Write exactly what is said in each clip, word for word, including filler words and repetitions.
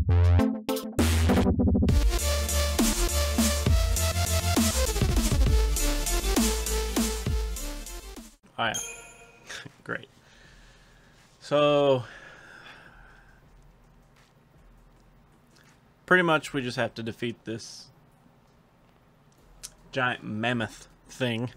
Oh yeah. Great. So pretty much we just have to defeat this giant mammoth thing.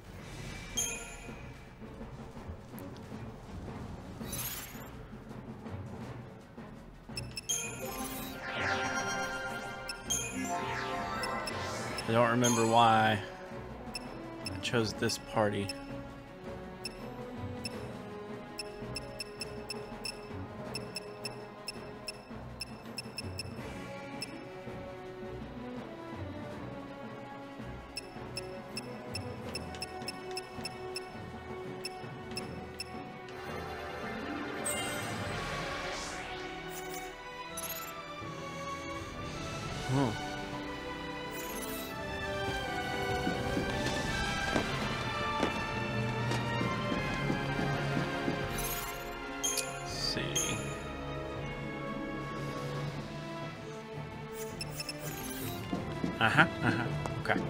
I don't remember why I chose this party. Hmm. Let's see. Uh-huh, uh-huh. Okay.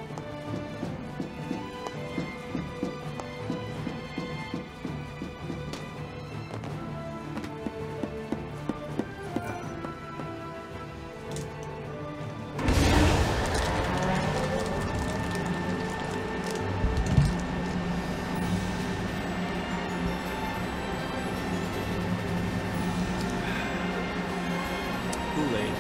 Kool-Aid.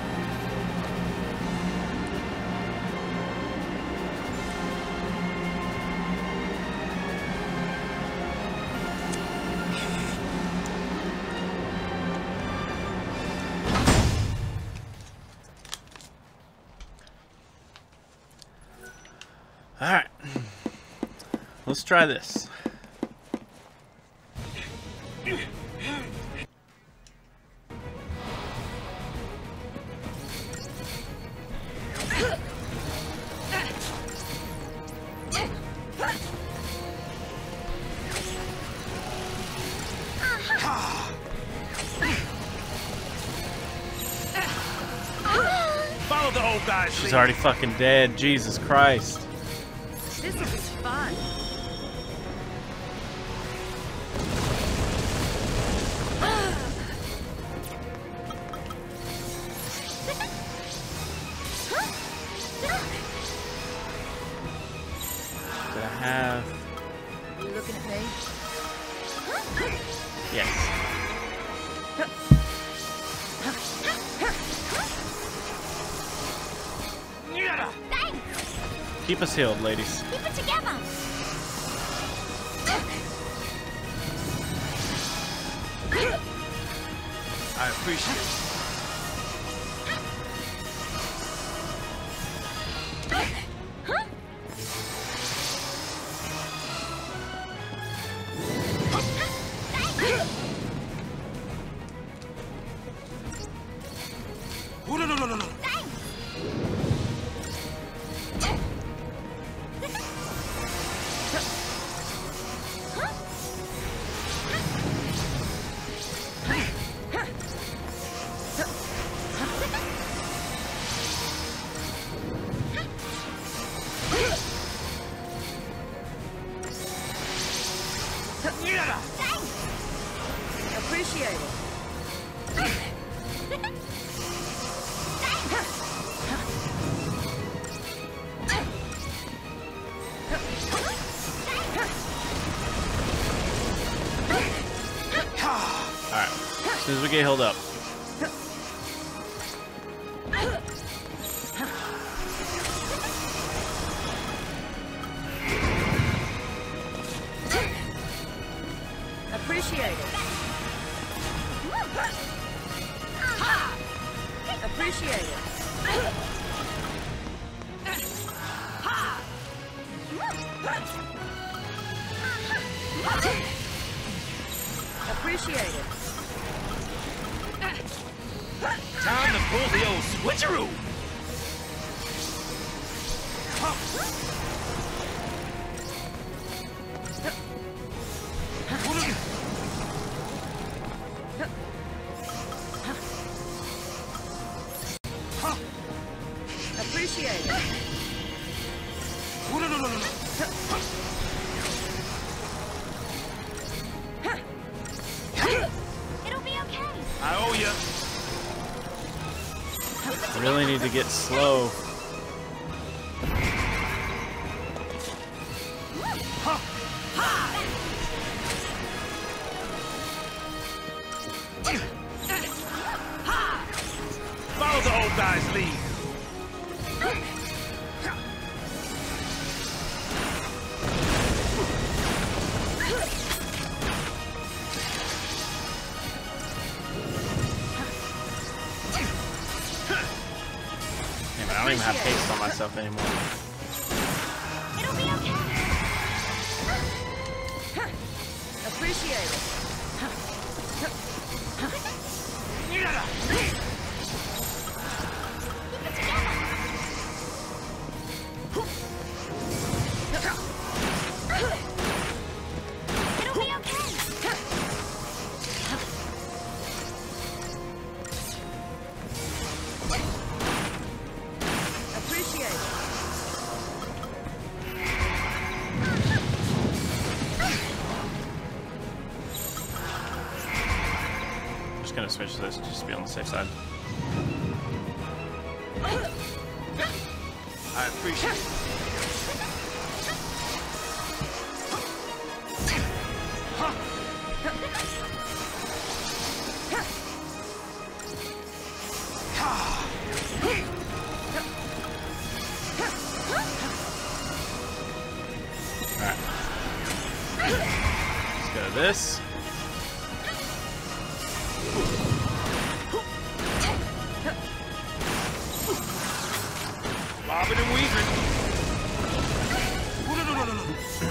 All right, let's try this. Follow the old guy. She's already fucking dead. Jesus Christ. This is fun. Did I have? You looking at me? Yes. Keep us healed, ladies. Keep it together. I appreciate it. Oh, no, no, no, no, no. Appreciate it. Alright. As soon as we get healed up. Appreciate it. Appreciate it. Appreciate it. Time to pull the old switcheroo. Appreciate it. Oh, no, no, no, no, no. It'll be okay. I owe ya. I really need to get slow. Follow the old guy's lead. Damn, I don't even have haste on myself anymore. It'll be okay. Appreciate it. It'll be okay. Appreciate it. I'm just gonna switch this just to be on the safe side. I appreciate it. Alright. Let's go to this. Bobbing and weaving. Oh, no, no, no, no, no.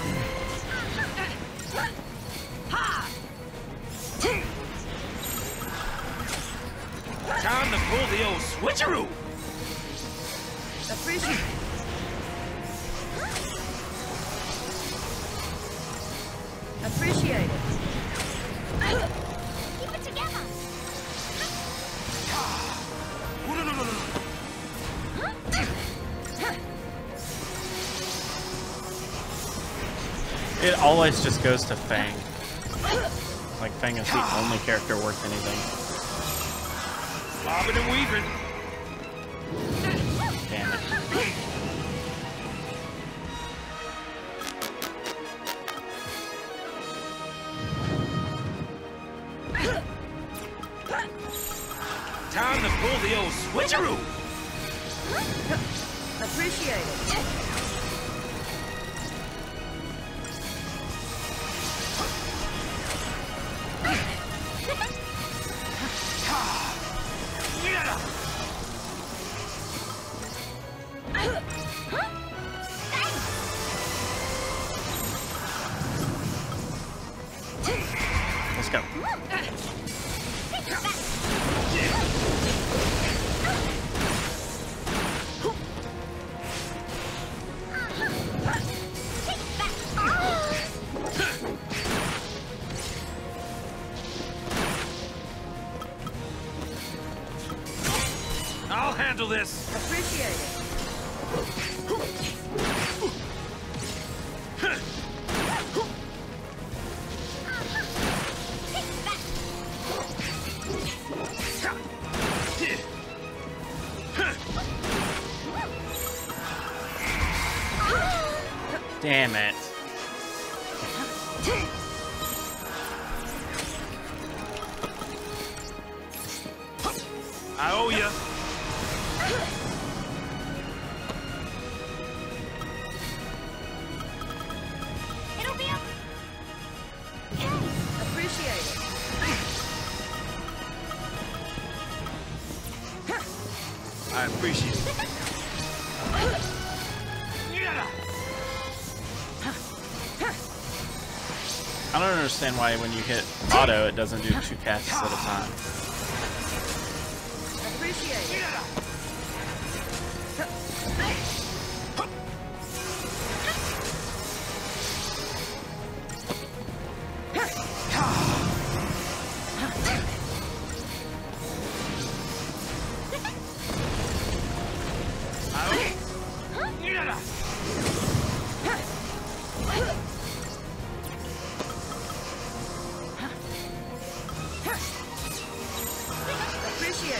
Time to pull the old switcheroo. Appreciate it. Appreciate it. Keep it together. Oh, no, no, no, no, no. It always just goes to Fang. Like, Fang is the only character worth anything. Bobbing and weaving. Damn it. Time to pull the old switcheroo. Appreciate it. Let's go. I'll handle this. Appreciate it. Damn it. I owe ya. It'll be okay. Appreciate it. I appreciate it. I don't understand why when you hit auto, it doesn't do two casts at a time. Appreciate it. I owe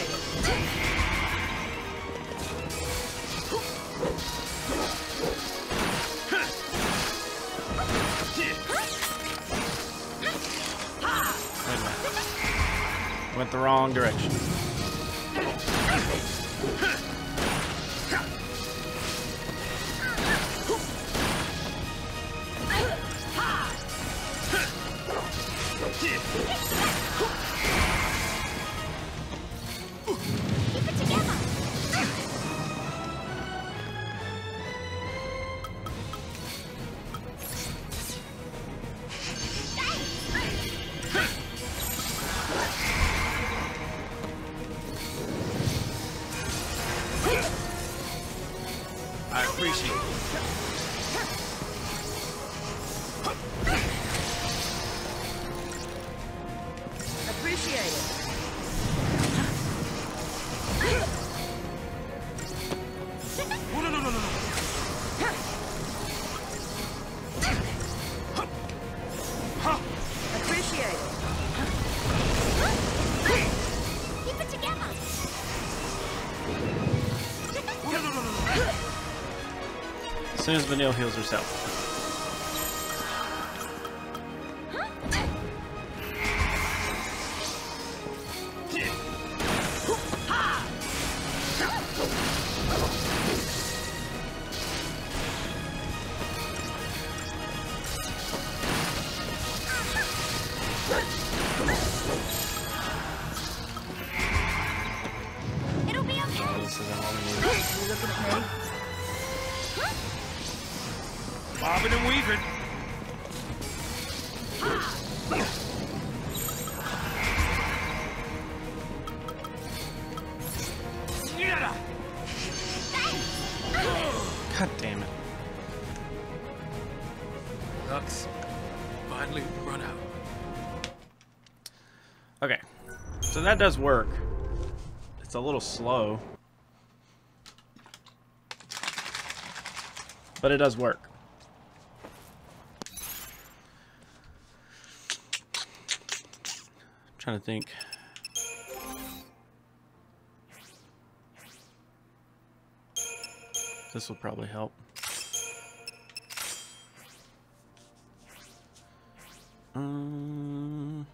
Wait a minute. Went the wrong direction. Keep it together. I appreciate it. Appreciate it. Oh, no, no, no, no, no. Appreciate it. Keep it together. Oh, no, no, no, no, no. As soon as Vanille heals herself. It'll be okay. This isn't what we need. You looking at me? Bobbing and weaving. Yeah. God damn it. Ducks finally run out. Okay. So that does work. It's a little slow. But it does work. I'm trying to think. This will probably help. Um,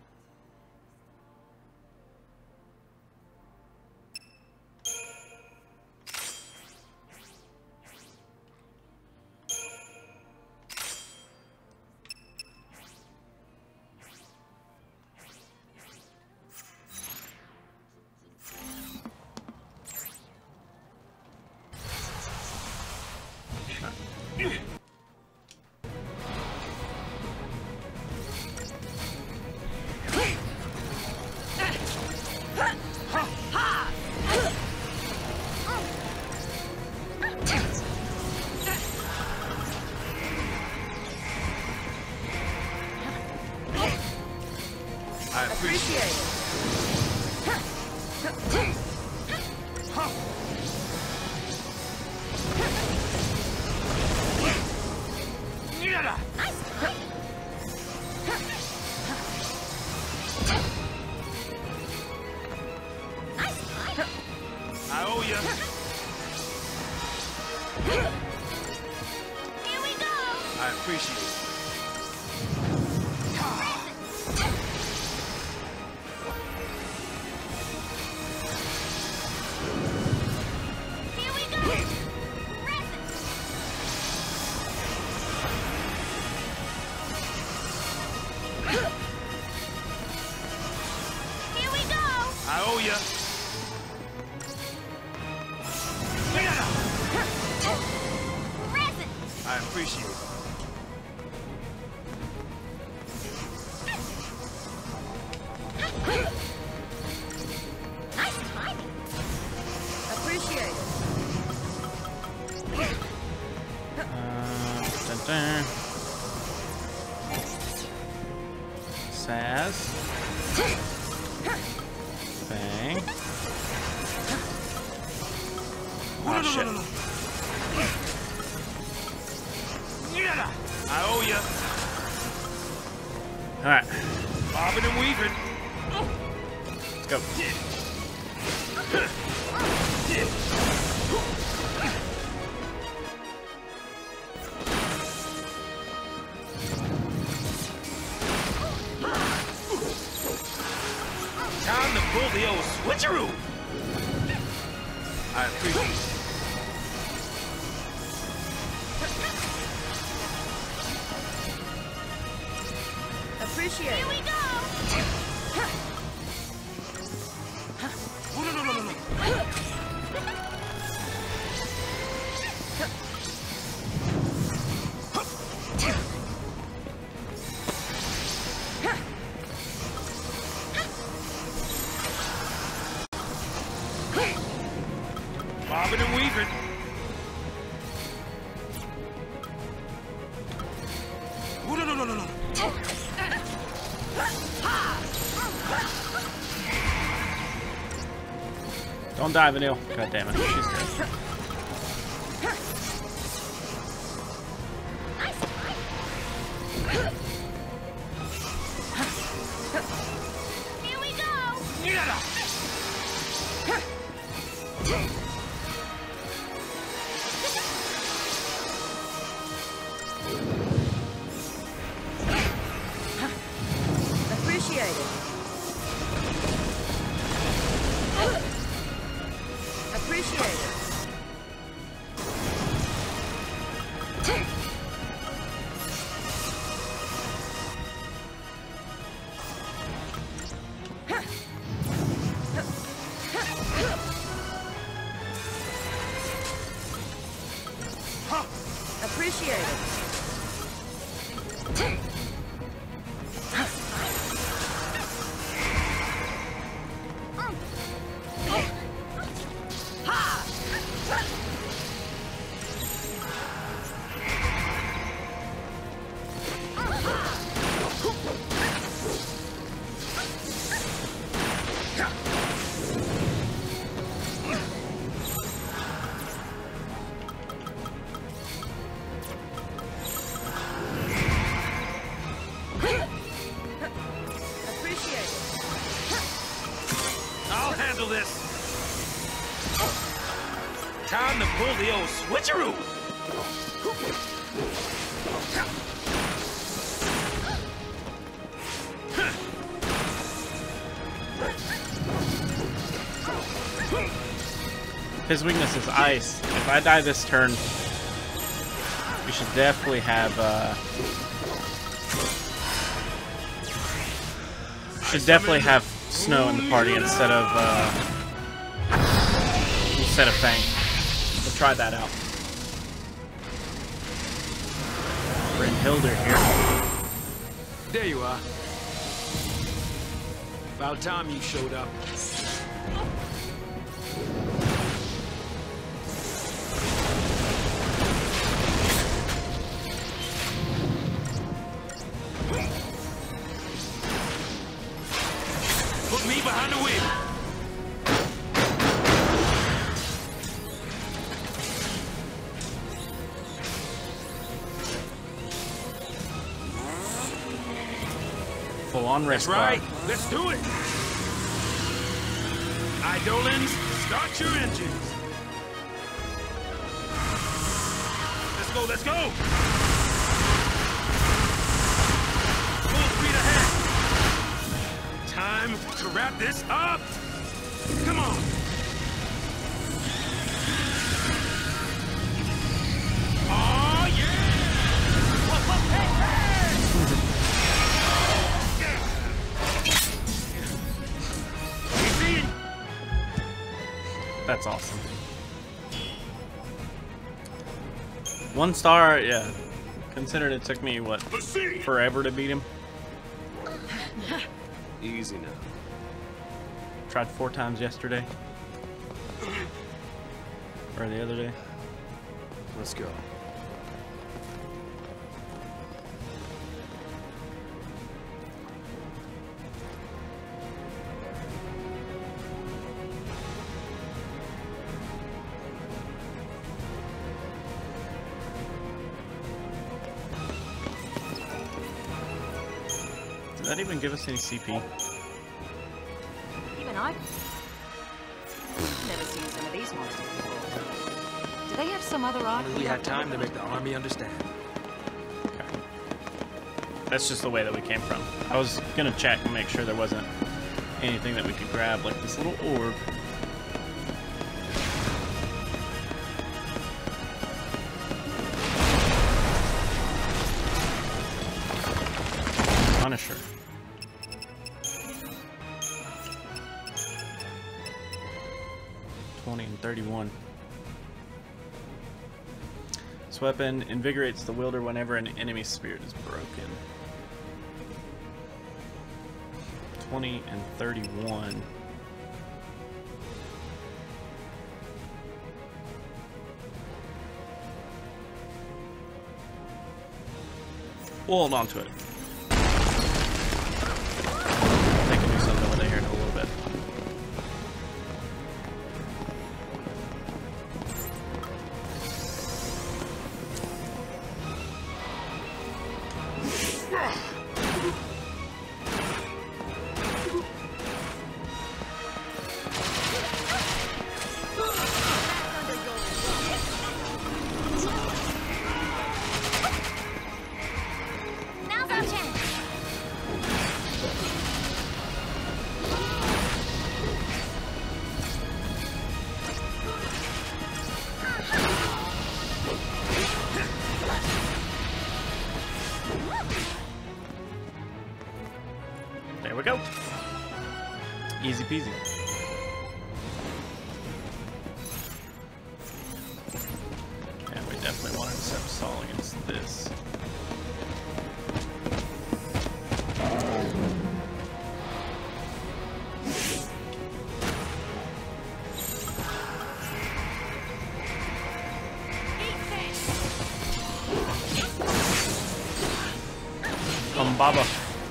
I appreciate Appreciate it. it. I owe you. Here we go. I appreciate it. Here we go. Present. Here we go. I owe you. Present. I appreciate it. Nice timing. Appreciate it. uh, dun dun. Saz. Bang. Oh, Oh, no, shit. no, no, no. I owe you. Alright, Bobbing and weaving. let's go. Time to pull the old switcheroo. I appreciate it. Appreciate Here we it. go. Oh, no, no, no, no, no. Bobbing and weaving. Oh, no, no, no, no, no. Don't die, Vanille. God damn it. She's dead. Here we go. Appreciate it. Appreciate it. Appreciate it. I'll handle this. Time to pull the old switcheroo. His weakness is ice. If I die this turn, we should definitely have, uh... should definitely have Snow in the party instead of, uh... instead of Fang. We'll try that out. Brynhilder here. There you are. About time you showed up. Put me behind the wheel. Full on That's rest right. bar. Let's do it. Eidolons, start your engines. Let's go, let's go. Full speed ahead. Time to wrap this up. Come on. Oh, yeah. That's awesome. One star, yeah. Considered it took me, what, forever to beat him? Easy now. Tried four times yesterday. Or the other day. Let's go. Did that even give us any C P? Even I. Atticus wants to control. Do they have some other option? We had time to make the army understand. Okay. That's just the way that we came from. I was gonna check and make sure there wasn't anything that we could grab, like this little orb. Punisher. twenty and thirty-one. This weapon invigorates the wielder whenever an enemy spirit is broken. twenty and thirty-one. We'll hold on to it. They can do something with it here in a little bit. Now's our chance. There we go. Easy peasy. Yeah, we definitely want to accept Saul against this. Um, Baba.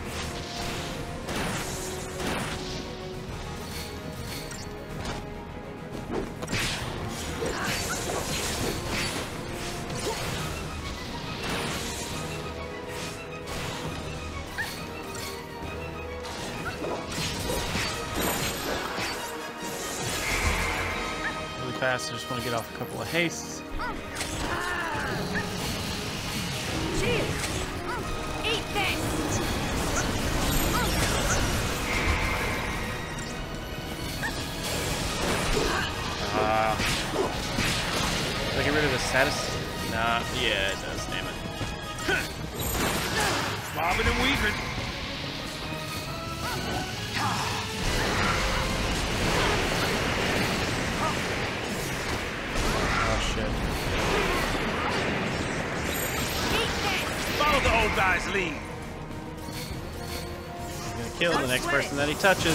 Fast. I just want to get off a couple of hastes. Eat this. Ah. Uh, did I get rid of the status? Nah. Yeah, it does. Damn it. Bobbing and weaving. Oh shit. Follow the old guy's lead. He's gonna kill the next person that he touches.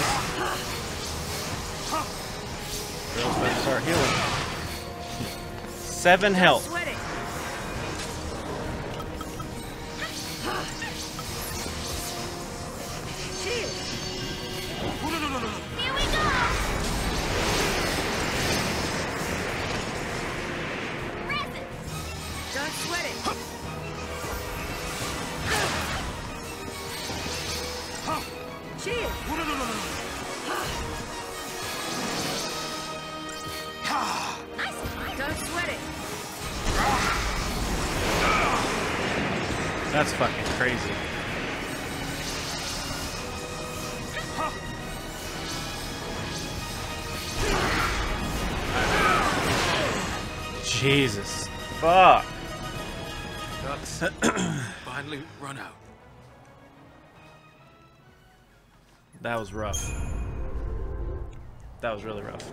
Girl's better start healing. Seven health. Sweating. Shield. Here we go. Present. Don't sweat it. Shield. Don't sweat it. That's fucking crazy. Jesus. Fuck. Ducks finally run out. That was rough. That was really rough.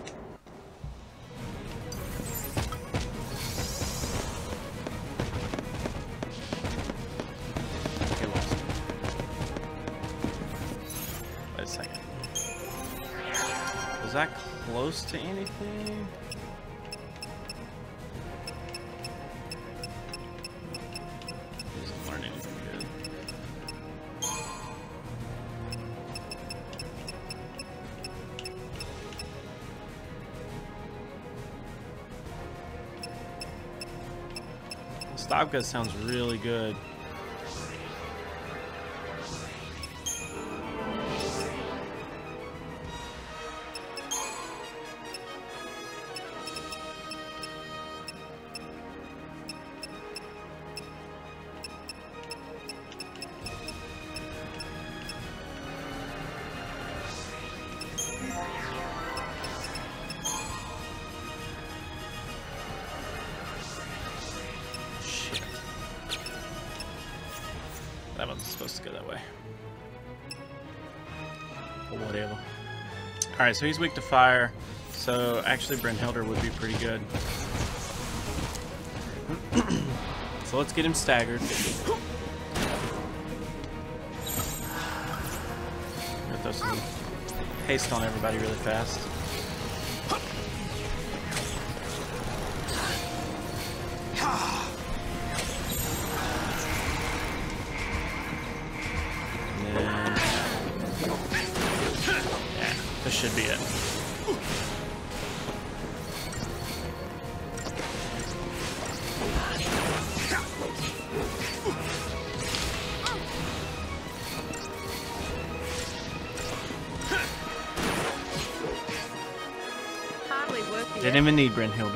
Okay, lost. Wait a second. Was that close to anything? Doesn't learn anything good. Stavka sounds really good. supposed to go that way. But whatever. Alright, so he's weak to fire. So actually Brynhildr would be pretty good. So let's get him staggered. Gonna throw some haste on everybody really fast. And then, yeah, this should be it. Hardly worth the Didn't even need Brynhildr.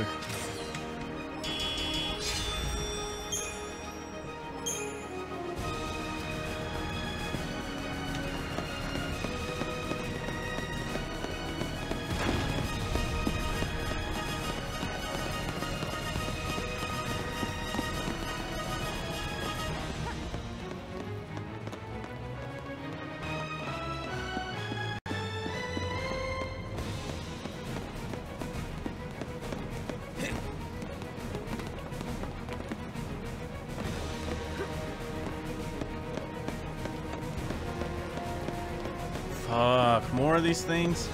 Fuck, more of these things?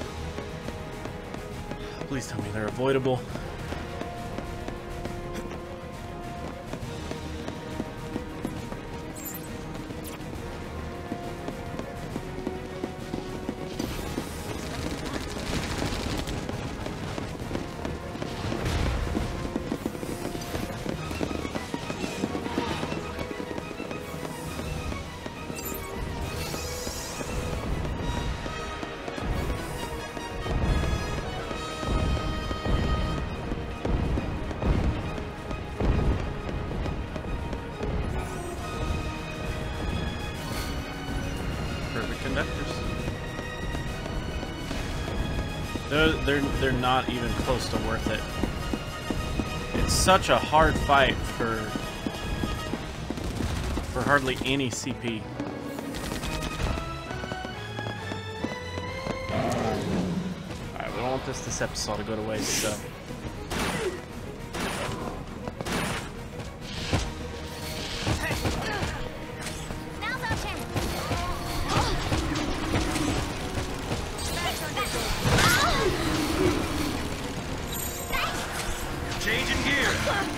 Please tell me they're avoidable. They're, they're, they're not even close to worth it. It's such a hard fight for for hardly any C P. Alright, we don't want this this episode to go to waste, so. Now's our chance. Changing gear.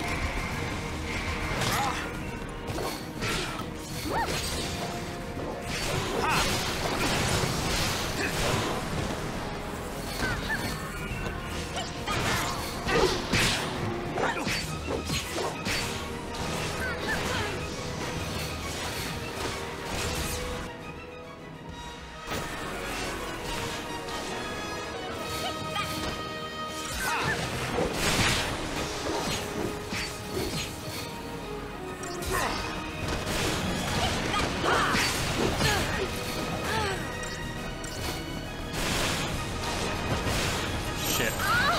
Shit.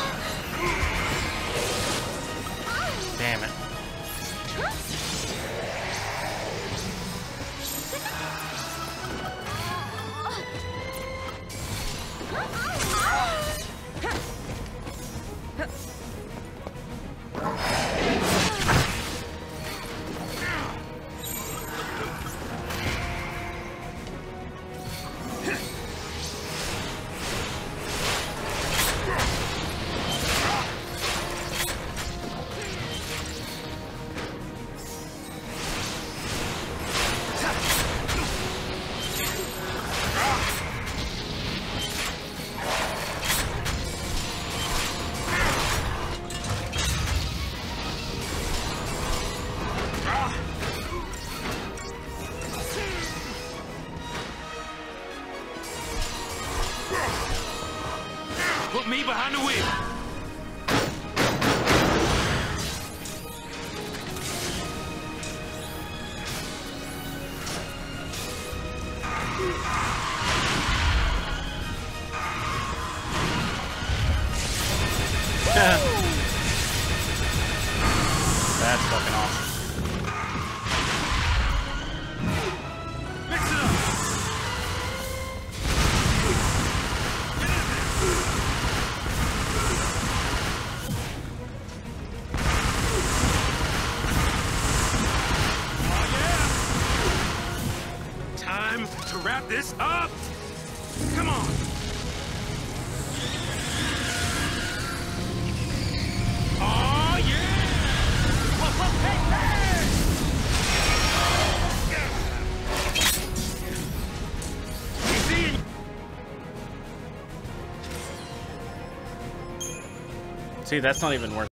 Damn it. Put me behind the wheel. That's fucking awesome. this up! Come on! Oh, yeah! Whoa, whoa, hey, hey! You see? See, that's not even worth